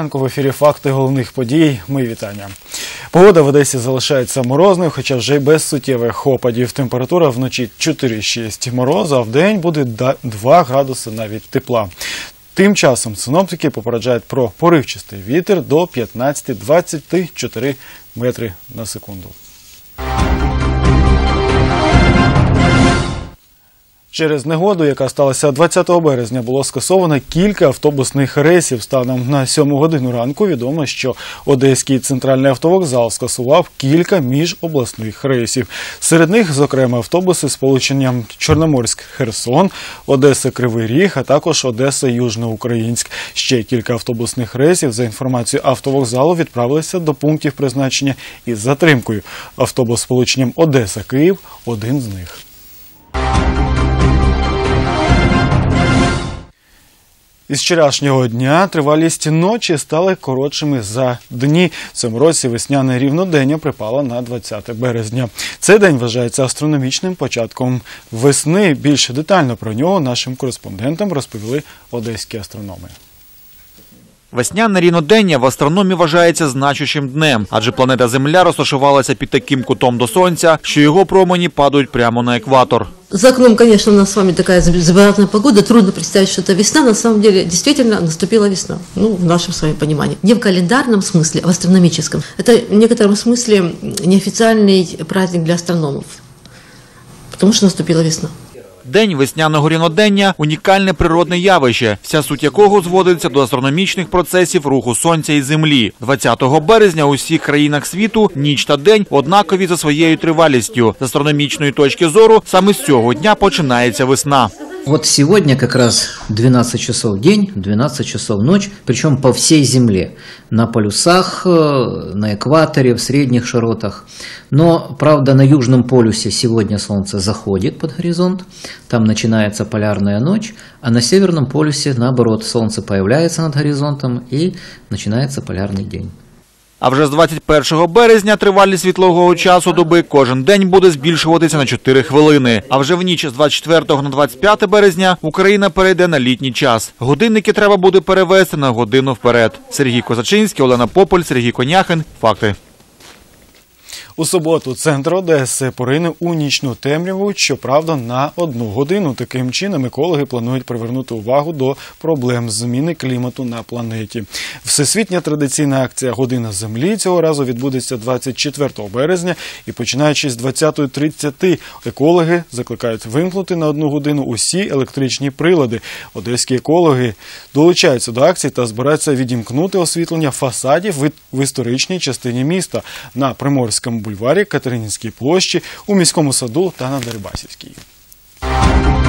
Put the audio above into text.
ранку, в ефірі «Факти головних подій». Мої вітання. Погода в Одесі залишається морозною, хоча вже й без суттєвих опадів. Температура вночі 4-6 морозу, а вдень буде 2 градуси навіть тепла. Тим часом синоптики попереджають про поривчастий вітер до 15-24 метри на секунду. Через негоду, яка сталася 20 березня, було скасовано кілька автобусних рейсів. Станом на 7 годину ранку відомо, що Одеський центральний автовокзал скасував кілька міжобласних рейсів. Серед них, зокрема, автобуси з сполученням Чорноморськ-Херсон, Одеса-Кривий Ріг, а також Одеса-Южноукраїнськ. Ще кілька автобусних рейсів, за інформацією автовокзалу, відправилися до пунктів призначення із затримкою. Автобус з сполученням Одеса-Київ – один з них. Із вчорашнього дня тривалість ночі стали коротшими за дні. В цьому році весняне рівнодення припало на 20 березня. Цей день вважається астрономічним початком весни. Більш детально про нього нашим кореспондентам розповіли одеські астрономи. Весняне рівнодення в астрономії вважається значущим днем, адже планета Земля розташувалася під таким кутом до Сонця, що його промені падають прямо на екватор. За окном, конечно, у нас с вами такая забавная погода. Трудно представить, что это весна. На самом деле, действительно, наступила весна. Ну, в нашем с вами понимании. Не в календарном смысле, а в астрономическом. Это в некотором смысле неофициальный праздник для астрономов. Потому что наступила весна. День весняного рівнодення – унікальне природне явище, вся суть якого зводиться до астрономічних процесів руху Сонця і Землі. 20 березня у всіх країнах світу ніч та день однакові за своєю тривалістю. З астрономічної точки зору саме з цього дня починається весна. Вот сегодня как раз 12 часов день, 12 часов ночь, причем по всей Земле, на полюсах, на экваторе, в средних широтах. Но, правда, на Южном полюсе сегодня Солнце заходит под горизонт, там начинается полярная ночь, а на Северном полюсе, наоборот, Солнце появляется над горизонтом и начинается полярный день. А вже з 21 березня тривалість світлового часу доби кожен день буде збільшуватися на 4 хвилини. А вже в ніч з 24 на 25 березня Україна перейде на літній час. Годинники треба буде перевести на годину вперед. Сергій Козачинський, Олена Пополь, Сергій Коняхин. Факти. У суботу центр Одеси порине у нічну темряву, щоправда, на 1 годину. Таким чином екологи планують привернути увагу до проблем зміни клімату на планеті. Всесвітня традиційна акція «Година Землі» цього разу відбудеться 24 березня і починаючи з 20:30 екологи закликають вимкнути на 1 годину усі електричні прилади. Одеські екологи долучаються до акції та збираються відімкнути освітлення фасадів в історичній частині міста на Приморському бульварі, Катерининській площі, у міському саду та на Дерибасівській.